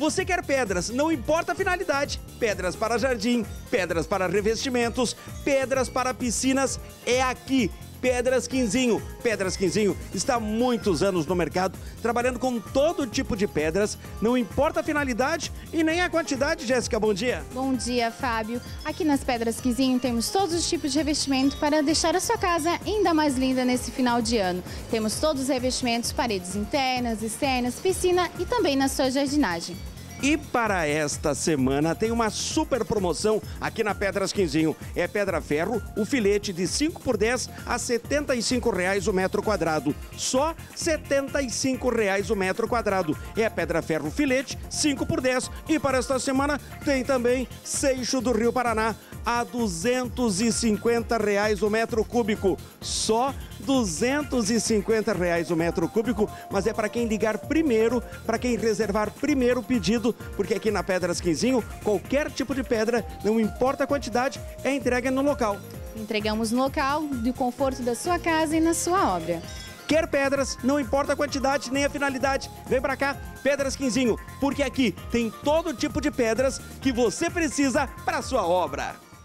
Você quer pedras, não importa a finalidade. Pedras para jardim, pedras para revestimentos, pedras para piscinas, é aqui. Pedras Quinzinho. Pedras Quinzinho está há muitos anos no mercado, trabalhando com todo tipo de pedras, não importa a finalidade e nem a quantidade. Jéssica, bom dia. Bom dia, Fábio. Aqui nas Pedras Quinzinho temos todos os tipos de revestimento para deixar a sua casa ainda mais linda nesse final de ano. Temos todos os revestimentos, paredes internas, externas, piscina e também na sua jardinagem. E para esta semana tem uma super promoção aqui na Pedras Quinzinho. É pedra ferro, o filete de 5 por 10 a R$ 75,00 o metro quadrado. Só R$ 75,00 o metro quadrado. É a pedra ferro filete, 5 por 10. E para esta semana tem também seixo do Rio Paraná a R$ 250,00 o metro cúbico. Só R$ 250,00 o metro cúbico, mas é para quem ligar primeiro, para quem reservar primeiro o pedido, porque aqui na Pedras Quinzinho, qualquer tipo de pedra, não importa a quantidade, é entregue no local. Entregamos no local, do conforto da sua casa e na sua obra. Quer pedras, não importa a quantidade nem a finalidade, vem pra cá, Pedras Quinzinho, porque aqui tem todo tipo de pedras que você precisa para sua obra.